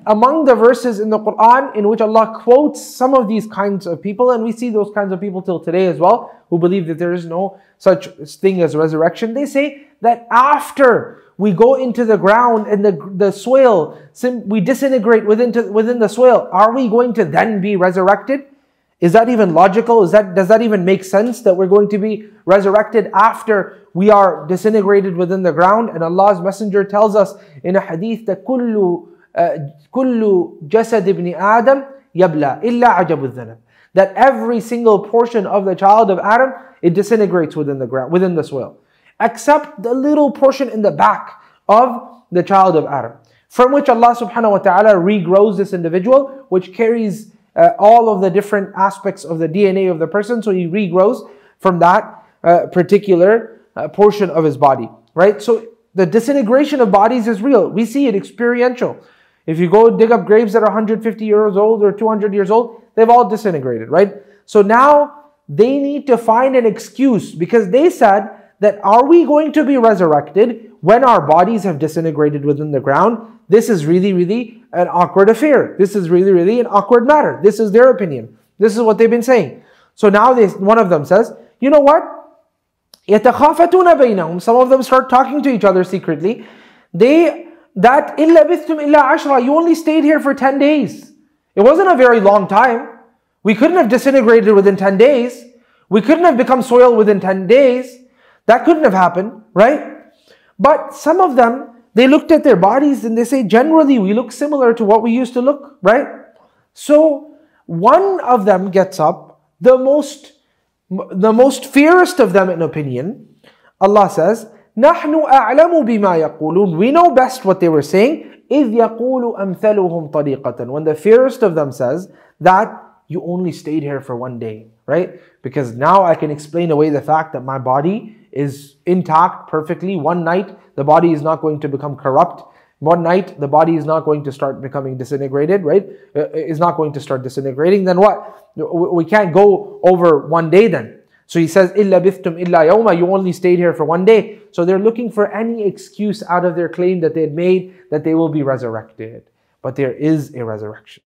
among the verses in the Quran in which Allah quotes some of these kinds of people, and we see those kinds of people till today as well, who believe that there is no such thing as resurrection. They say that after we go into the ground and the soil, we disintegrate within the soil, are we going to then be resurrected? Is that even logical? Does that even make sense that we're going to be resurrected after we are disintegrated within the ground? And Allah's Messenger tells us in a hadith that كل جسد ابن آدم يبلى إلا عجب الذنب, that every single portion of the child of Adam, it disintegrates within the ground, within the soil, except the little portion in the back of the child of Adam, from which Allah subhanahu wa ta'ala regrows this individual, which carries all of the different aspects of the DNA of the person. So he regrows from that particular portion of his body, right? So the disintegration of bodies is real. We see it experiential. If you go dig up graves that are 150 years old or 200 years old, they've all disintegrated, right? So now they need to find an excuse, because they said that, are we going to be resurrected when our bodies have disintegrated within the ground? This is really, really an awkward affair. This is really, really an awkward matter. This is their opinion. This is what they've been saying. So now one of them says, you know what? يَتَخَافَتُونَ بَيْنَهُمْ. Some of them start talking to each other secretly. That إِلَّا بِثْتُمْ إِلَّا عَشْرًا, you only stayed here for 10 days. It wasn't a very long time. We couldn't have disintegrated within 10 days. We couldn't have become soil within 10 days. That couldn't have happened, right? But some of them, they looked at their bodies and they say, generally we look similar to what we used to look, right? So one of them gets up, the most fairest of them in opinion. Allah says, نَحْنُ أَعْلَمُ بِمَا يَقُولُونَ, we know best what they were saying. إِذْ يَقُولُ أَمْثَلُهُمْ طَرِيقَةً, when the fairest of them says that you only stayed here for one day, right? Because now I can explain away the fact that my body is intact perfectly. One night, the body is not going to become corrupt. One night, the body is not going to start becoming disintegrated, right? Is not going to start disintegrating. Then what? We can't go over one day then. So he says, إِلَّا بِثْتُمْ إِلَّا يَوْمًا, you only stayed here for one day. So they're looking for any excuse out of their claim that they had made that they will be resurrected. But there is a resurrection.